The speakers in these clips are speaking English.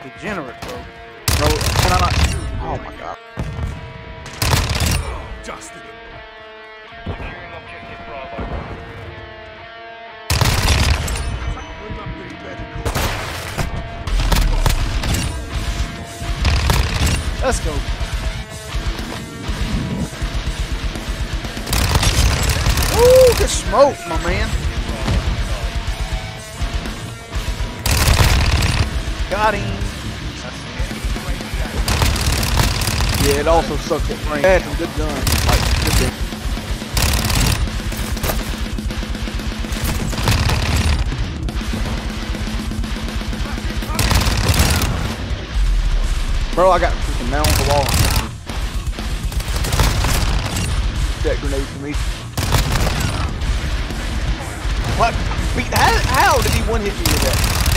degenerate, bro. Bro, can I not? Oh my god. Justin. Securing objective Bravo. We're not being medical. Let's go. Ooh, good smoke, my man. Got him. Yeah, it also sucks at range. Had some good guns. Like, good guns. Bro, I got freaking man on the wall. That grenade for me. What? How did he one hit me with that?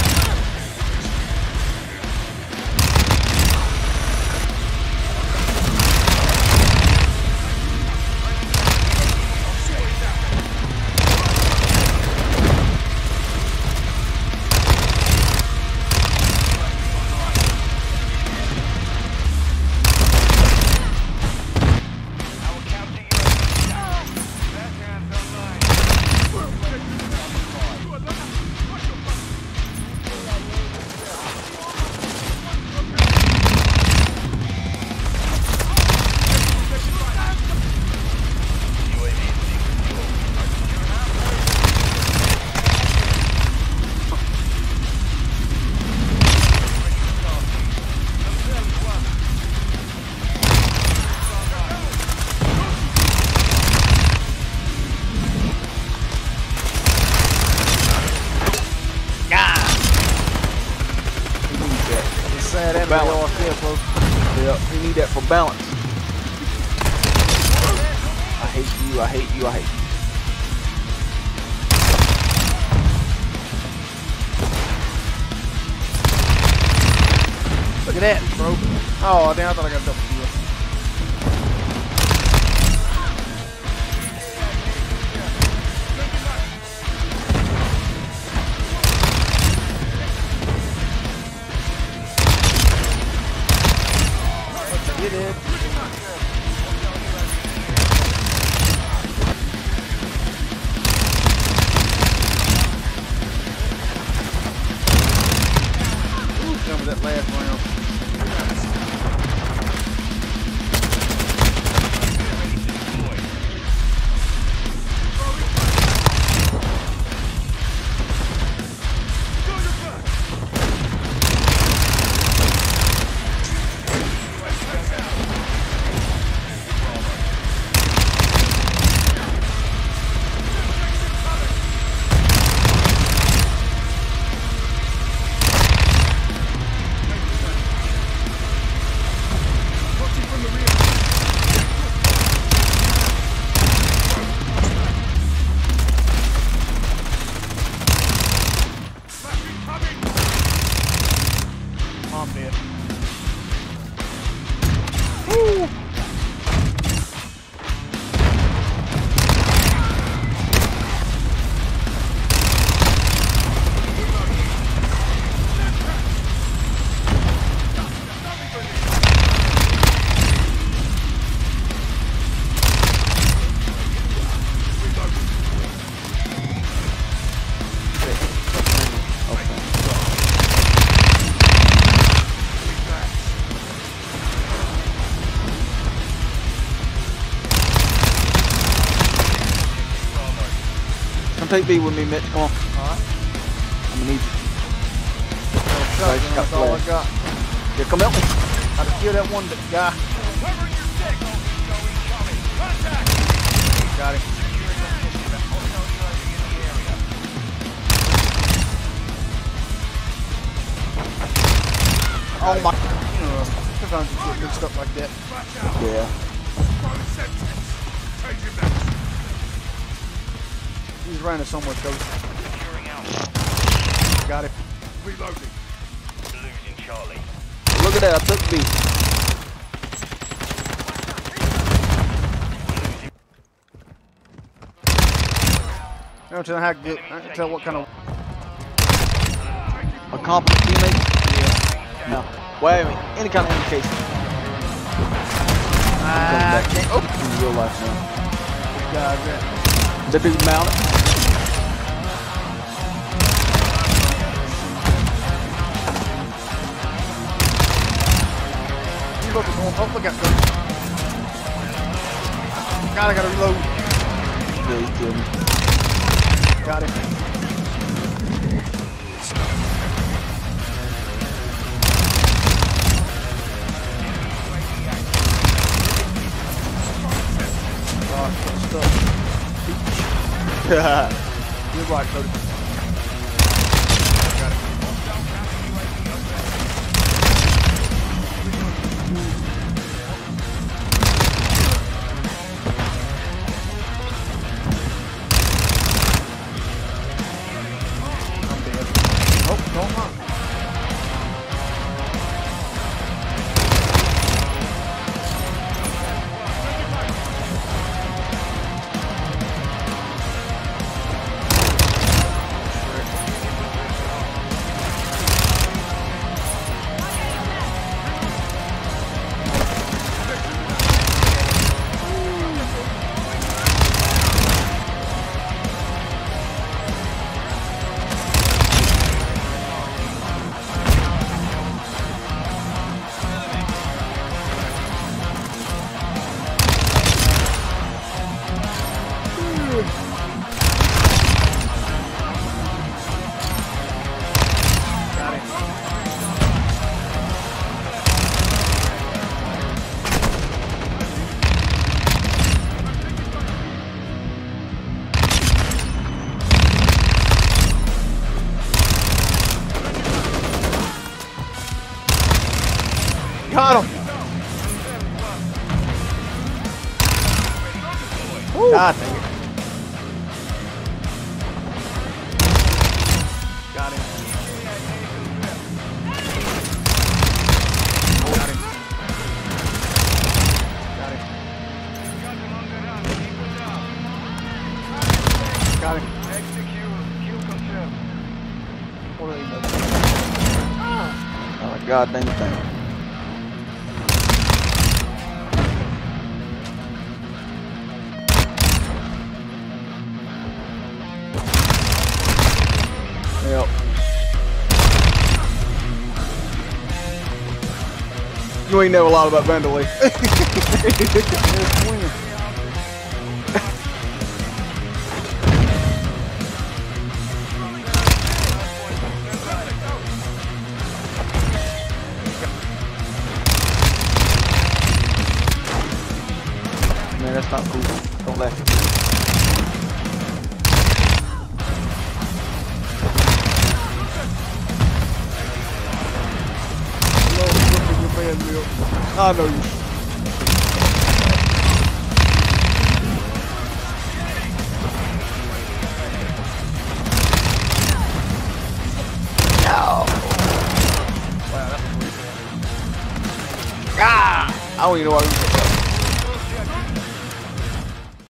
Balance. Yeah, we need that for balance. I hate you, I hate you, I hate Look at that, bro. Oh, damn, I thought I got a double kill. You did. Ooh, done with that last round. I'm dead. Woo! Come take B with me, Mitch. Come on. Alright. I'm gonna need you. That's all I got. Yeah, come help me. I had to kill that one guy. Got him. Oh my. Sometimes you get good stuff like that. Yeah. He's running somewhere, coach. Got it. Reloading. Losing Charlie. Look at that, I took B. I don't tell how good. I can tell what kind of. A competent teammate. Yeah. No. Wait a minute. Any kind of indication. I can't. Oh, In real life now. God, man. The dude mounted. He's about to go. Oh, look out, Cody. God, I gotta reload. Yeah, he killed me. Got him. Oh, I'm stuck. You're right, Cody. Got it. I'm dead. Oh, no, I'm not. Got it. Got him. God dang it. Got him. Got him. Got him. Got him. What are they doing? Not a goddamn thing. Yep. You ain't know a lot about Vandalay. Man, that's not cool. Don't laugh. I know you. No. Wow, I don't even know why we